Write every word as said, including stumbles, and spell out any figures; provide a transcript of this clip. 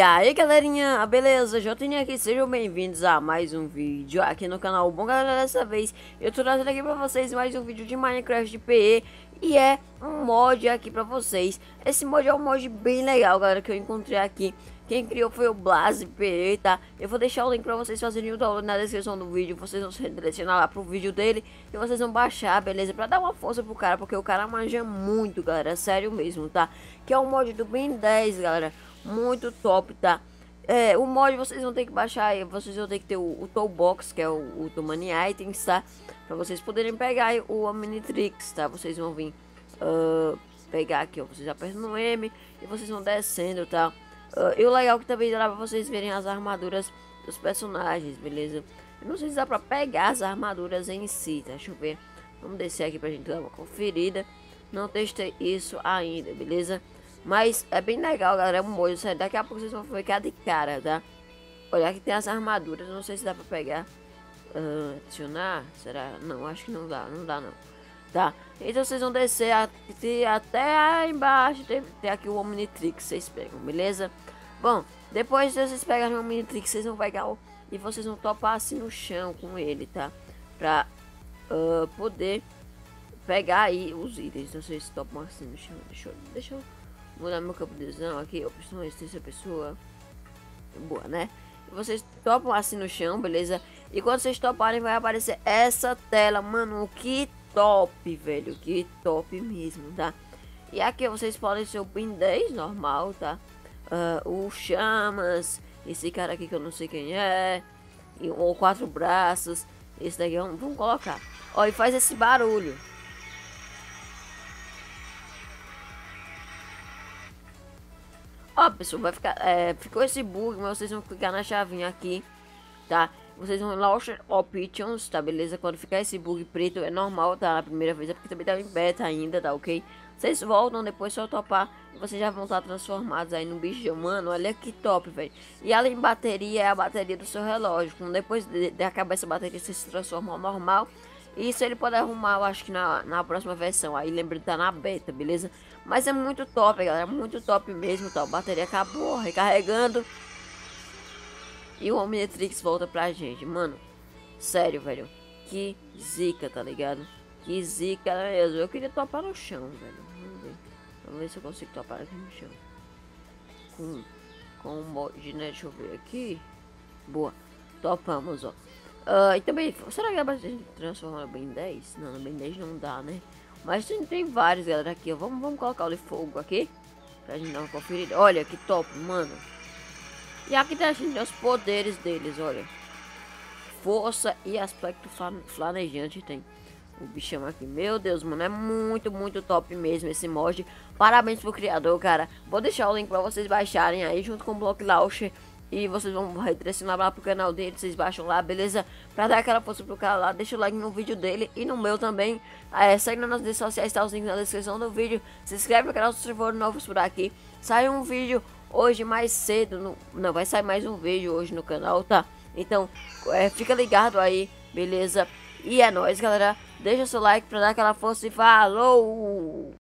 aí galerinha, beleza? Jotinha aqui, sejam bem-vindos a mais um vídeo aqui no canal. Bom galera, dessa vez eu tô trazendo aqui pra vocês mais um vídeo de Minecraft de P E. E é um mod aqui pra vocês. Esse mod é um mod bem legal, galera, que eu encontrei aqui. Quem criou foi o Blase P E, tá? Eu vou deixar o link pra vocês fazerem o download na descrição do vídeo. Vocês vão se redirecionar lá pro vídeo dele e vocês vão baixar, beleza? Pra dar uma força pro cara, porque o cara manja muito, galera, é sério mesmo, tá? Que é o mod do Ben dez, galera. Muito top, tá? É, o mod vocês vão ter que baixar aí. Vocês vão ter que ter o, o Toolbox, que é o, o do Money Items, tá? Pra vocês poderem pegar aí o Omnitrix, tá? Vocês vão vir uh, pegar aqui, ó. Vocês apertam no M e vocês vão descendo, tá? Uh, e o legal é que também dá pra vocês verem as armaduras dos personagens, beleza? Eu não sei se dá pra pegar as armaduras em si, tá? Deixa eu ver. Vamos descer aqui pra gente dar uma conferida. Não testei isso ainda, beleza? Mas é bem legal, galera, é um molho, sério. Daqui a pouco vocês vão ficar de cara, tá? Olha, aqui tem as armaduras, não sei se dá pra pegar. Uh, adicionar? Será? Não, acho que não dá, não dá não. Tá, então vocês vão descer até, até aí embaixo, tem, tem aqui o Omnitrix, vocês pegam, beleza? Bom, depois de vocês pegarem o Omnitrix, vocês vão pegar o... E vocês vão topar assim no chão com ele, tá? Pra uh, poder pegar aí os itens, então vocês topam assim no chão. Deixa eu... Deixa eu mudar meu campo de visão aqui, opções, terceira pessoa. Boa, né? E vocês topam assim no chão, beleza? E quando vocês toparem vai aparecer essa tela, mano, que top, velho, que top mesmo, tá? E aqui vocês podem ser o Ben dez normal, tá? Uh, o Chamas, esse cara aqui que eu não sei quem é, e o quatro braços, esse daqui vamos, vamos colocar. Ó, e faz esse barulho. Ó, pessoal, vai ficar, é, ficou esse bug, mas vocês vão clicar na chavinha aqui, tá? Vocês vão launcher options, tá, beleza? Quando ficar esse bug preto é normal, tá? Na primeira vez, é porque também tá em beta ainda, tá, ok? Vocês voltam depois só topar e vocês já vão estar transformados aí no bicho, mano, olha que top, velho. E além de bateria, é a bateria do seu relógio. Quando depois de, de acabar essa bateria, você se transforma ao normal. Isso ele pode arrumar, eu acho que na, na próxima versão. Aí lembra de tá na beta, beleza? Mas é muito top, galera. Muito top mesmo, tá? A bateria acabou, recarregando. E o Omnitrix volta pra gente, mano. Sério, velho. Que zica, tá ligado? Que zica mesmo. Eu queria topar no chão, velho. Vamos ver. Vamos ver se eu consigo topar aqui no chão. Com, com o mod, né? Deixa eu ver aqui. Boa. Topamos, ó. Uh, e também, será que dá pra gente transformar no Ben dez? Não, no Ben dez não dá, né? Mas tem, tem vários, galera, aqui, ó. Vamos, vamos colocar o de fogo aqui. Pra gente dar uma conferida. Olha que top, mano. E aqui tá, gente, os poderes deles, olha. Força e aspecto flanejante tem. O bichão aqui, meu Deus, mano, é muito, muito top mesmo esse mod. Parabéns pro criador, cara. Vou deixar o link pra vocês baixarem aí, junto com o Block Launcher. E vocês vão redirecionar lá pro canal dele, vocês baixam lá, beleza? Pra dar aquela força pro cara lá, deixa o like no vídeo dele e no meu também. É, segue nas redes sociais, tá os links na descrição do vídeo. Se inscreve no canal se for novos por aqui. Sai um vídeo hoje mais cedo, no, não, vai sair mais um vídeo hoje no canal, tá? Então, é, fica ligado aí, beleza? E é nóis, galera. Deixa seu like pra dar aquela força e falou!